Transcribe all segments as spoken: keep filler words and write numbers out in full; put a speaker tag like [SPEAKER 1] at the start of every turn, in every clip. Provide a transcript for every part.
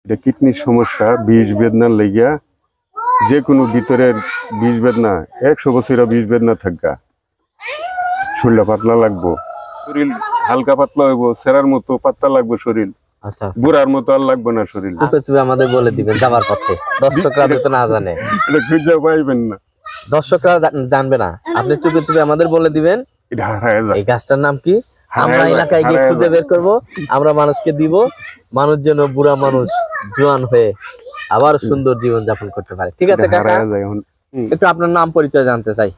[SPEAKER 1] এটা কিডনির সমস্যা, বিষ বেদনার লেগিয়া যে কোনো ভিতরের বিষ বেদনা একশো বছর বিষ বেদনা থাকা, শরীরটা পাতলা লাগবো, শরীর হালকা পাতলা হইব, সেরার মতো পাতলা লাগবে শরীর। আচ্ছা, বুড়ার মতো আর লাগবে না শরীর।
[SPEAKER 2] আমাদের বলে দিবেন যাবার পথে, দর্শকরা তো না জানে,
[SPEAKER 1] এটা খুঁজে পাইবেন না,
[SPEAKER 2] দর্শকরা জানবে না, আপনি চুপে চুপে আমাদের বলে দিবেন এই গাছটার নাম কি, আমরা এলাকায় গিয়ে খুঁজে বের করবো, আমরা মানুষকে দিব, মানুষ যেন বুড়া মানুষ জোয়ান হয়ে আবার সুন্দর জীবন যাপন করতে পারে। ঠিক আছে কাকা, একটু আপনার নাম পরিচয় জানতে চাই।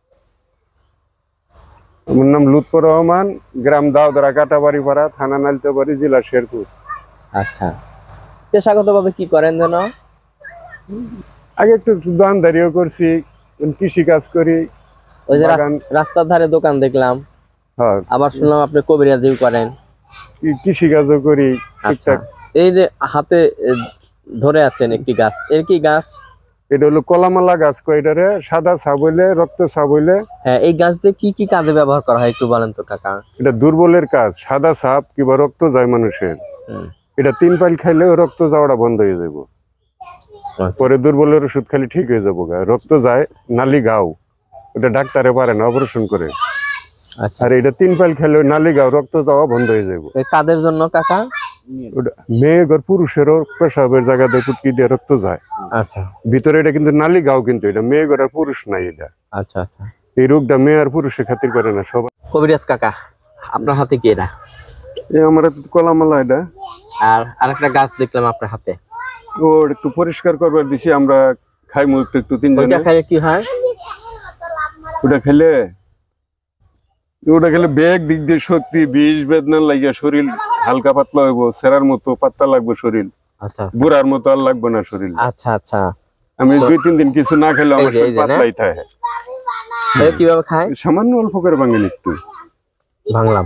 [SPEAKER 1] আমার নাম লুৎফর রহমান, গ্রাম দাউদরা কাটাবাড়ি পাড়া, থানা নালিতাবাড়ি, জেলা শেরপুর।
[SPEAKER 2] আচ্ছা, পেশাগত ভাবে কি করেন যেন?
[SPEAKER 1] আগে একটু দোকানদারিও করছি, কৃষি কাজ করি।
[SPEAKER 2] ওই যে রাস্তার ধারে দোকান দেখলাম, আবার শুনলাম আপনি কবিরাজিও করেন,
[SPEAKER 1] কৃষি কাজও করি।
[SPEAKER 2] এই যে হাতে ধরে আছেন একটি গাছ, এর কি গাছ?
[SPEAKER 1] এটা হলো কলামালা গাছ, কয়টারে সাদা সাবইলে, রক্ত সাবইলে।
[SPEAKER 2] হ্যাঁ, এই গাছ দিয়ে কি কি কাজে ব্যবহার করা হয় একটু বলেন তো কাকা।
[SPEAKER 1] এটা দুর্বলের কাজ, সাদা সাপ কিংবা রক্ত যায় মানুষের, এটা তিন পাইল খাইলেও রক্ত যাওয়াটা বন্ধ হয়ে যাব। পরে দুর্বলের ওষুধ খালি ঠিক হয়ে যাবো। রক্ত যায়, নালি গাও, ওটা ডাক্তারে পারে না, অপারেশন করে। আর এটা তিন পাইল খাইলেও নালি গাও, রক্ত যাওয়া বন্ধ হয়ে যাবো।
[SPEAKER 2] কাদের জন্য কাকা?
[SPEAKER 1] মেয়ে ঘর পুরুষেরও পেশাবের জায়গাতে পুটকি দিয়ে রক্ত যায়। আচ্ছা, ভিতরে এটা কিন্তু নালি গাও, কিন্তু এটা মেয়ে ঘর আর পুরুষ নাই। এটা
[SPEAKER 2] আচ্ছা আচ্ছা,
[SPEAKER 1] এই রোগটা মেয়ে আর পুরুষের খাতির করে না সবাই।
[SPEAKER 2] কবিরাজ কাকা, আপনার হাতে কি এটা?
[SPEAKER 1] এই আমার হাতে কলামালা এটা।
[SPEAKER 2] আর আরেকটা গাছ দেখলাম আপনার হাতে,
[SPEAKER 1] ও একটু পরিষ্কার করবার দিছি, আমরা খাইমু একটু একটু তিন
[SPEAKER 2] ওটা খাইলে কি হয়?
[SPEAKER 1] ওটা খেলে ওটা খেলে ব্যাগ দিক দিয়ে শক্তি, বিষ বেদনা লাগিয়া শরীর হালকা পাতলা হইব, সেরার মতো পাতলা লাগবে শরীর। আচ্ছা, বুড়ার মতো আর লাগবে না শরীর।
[SPEAKER 2] আচ্ছা আচ্ছা,
[SPEAKER 1] আমি দুই তিন দিন কিছু না খেলে আমার শরীর পাতলাই থাকে।
[SPEAKER 2] কিভাবে খায়?
[SPEAKER 1] সামান্য অল্প করে ভাঙেন, একটু
[SPEAKER 2] ভাঙলাম,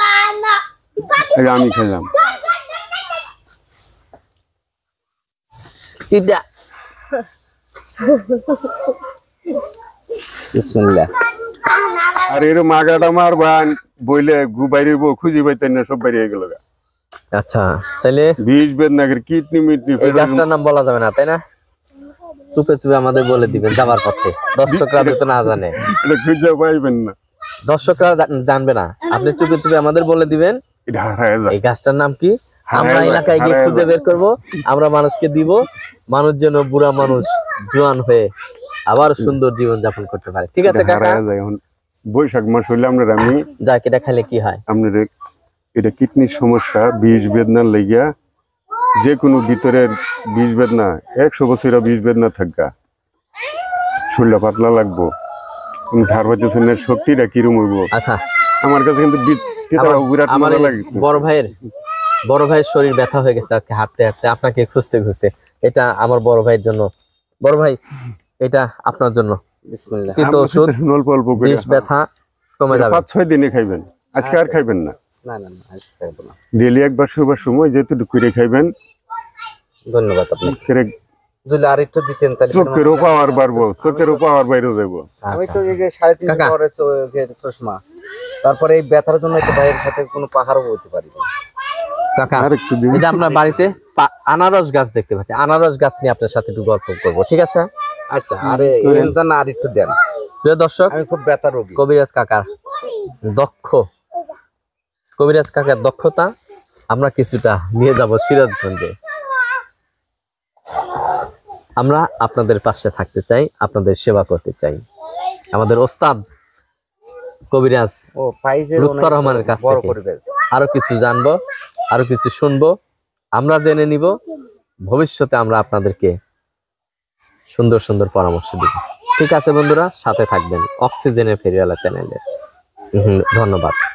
[SPEAKER 1] আমি খেলাম। আর এরকম আগাটা মারবান বইলে গু বাইরে খুঁজি পাইতেন না, সব বাইরে গেল।
[SPEAKER 2] আচ্ছা, তাহলে
[SPEAKER 1] বিষ বেদনার কিডনি মিডনি,
[SPEAKER 2] এই গাছটার নাম বলা যাবে না তাই না? চুপে চুপে আমাদের বলে দিবেন যাবার পথে, দর্শকরা তো না জানে,
[SPEAKER 1] এটা খুঁজে পাইবেন না,
[SPEAKER 2] দর্শকরা জানবে না, আপনি চুপে চুপে আমাদের বলে দিবেন এই গাছটার নাম কি, আমরা এলাকায় গিয়ে খুঁজে বের করবো, আমরা মানুষকে দিব, মানুষ যেন বুড়া মানুষ জোয়ান হয়ে আবার সুন্দর জীবন যাপন করতে পারে। ঠিক আছে কাকা,
[SPEAKER 1] বৈশাখ মাস হইলে আমরা আমি
[SPEAKER 2] যাক, এটা খেলে কি হয়?
[SPEAKER 1] আপনার এটা কিডনির সমস্যা, বিষ বেদনার লেগিয়া যে কোনো ভিতরের বিষ বেদনা একশো বছর বিষ বেদনা থাকা, শরীরটা পাতলা লাগবো, ধার পাইতেছেন শক্তিটা কিরম হইব।
[SPEAKER 2] আচ্ছা,
[SPEAKER 1] আমার কাছে কিন্তু
[SPEAKER 2] বড় ভাইয়ের বড় ভাইয়ের শরীর ব্যথা হয়ে গেছে আজকে হাঁটতে হাঁটতে, আপনাকে খুঁজতে খুঁজতে। এটা আমার বড় ভাইয়ের জন্য, বড় ভাই এটা আপনার জন্য কিন্তু ওষুধ, অল্প অল্প করে ব্যথা কমে যাবে,
[SPEAKER 1] পাঁচ ছয় দিনে খাইবেন, আজকে আর খাইবেন না।
[SPEAKER 2] না না না, আজকে খাইবো না,
[SPEAKER 1] ডেইলি একবার শোবার সময় যেহেতু করে খাইবেন।
[SPEAKER 2] ধন্যবাদ আপনাকে। যদি আরেকটু দিতেন তাহলে
[SPEAKER 1] চোখেরও পাওয়ার বাড়বো, চোখেরও পাওয়ার বাইরে যাবো।
[SPEAKER 2] আমি তো এই যে সাড়ে তিন পরে চোখের চশমা, তারপরে এই ব্যথার জন্য তো ভাইয়ের সাথে কোনো পাহাড়ও বলতে পারি না। কাকা, আরেকটু দিন। এই যে আপনার বাড়িতে আনারস গাছ দেখতে পাচ্ছি, আনারস গাছ নিয়ে আপনার সাথে একটু গল্প করবো, ঠিক আছে? আচ্ছা, আরে এনটা না আরেকটু দেন। প্রিয় দর্শক, আমি খুব ব্যথা রোগী, কবিরাজ কাকার দক্ষ, কবিরাজ কাকার দক্ষতা আমরা কিছুটা নিয়ে যাব সিরাজগঞ্জে। আমরা আপনাদের পাশে থাকতে চাই, আপনাদের সেবা করতে চাই। আমাদের ওস্তাদ কবিরাজ লুৎফর রহমানের কাছ থেকে আরো কিছু জানবো, আরো কিছু শুনবো, আমরা জেনে নিব, ভবিষ্যতে আমরা আপনাদেরকে সুন্দর সুন্দর পরামর্শ দিব। ঠিক আছে বন্ধুরা, সাথে থাকবেন অক্সিজেনের ফেরিওয়ালা চ্যানেলে। ধন্যবাদ।